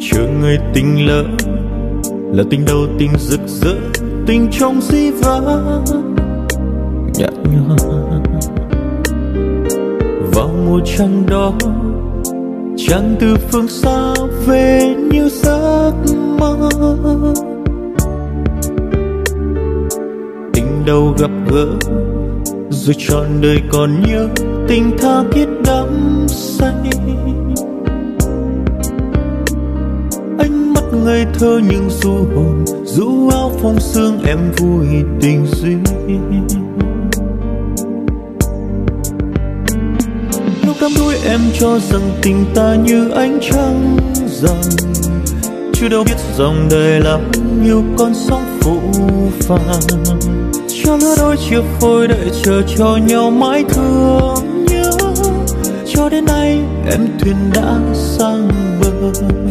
Chờ người tình lỡ là tình đầu tình rực rỡ, tình trong dĩ vãng nhạt nhòa. Vào mùa trăng đó, trăng từ phương xa về như giấc mơ. Tình đầu gặp gỡ rồi trọn đời còn nhớ, tình tha thiết đắm say. Ánh mắt ngây thơ nhưng du hồn, du áo phong sương em vui tình duyên. Lúc đắm đuối em cho rằng tình ta như ánh trăng rằm, chưa đâu biết dòng đời lắm nhiều con sóng phũ phàng. Cho lứa đôi chia phôi đợi chờ cho nhau mãi thương nhớ, cho đến nay em thuyền đã sang bờ.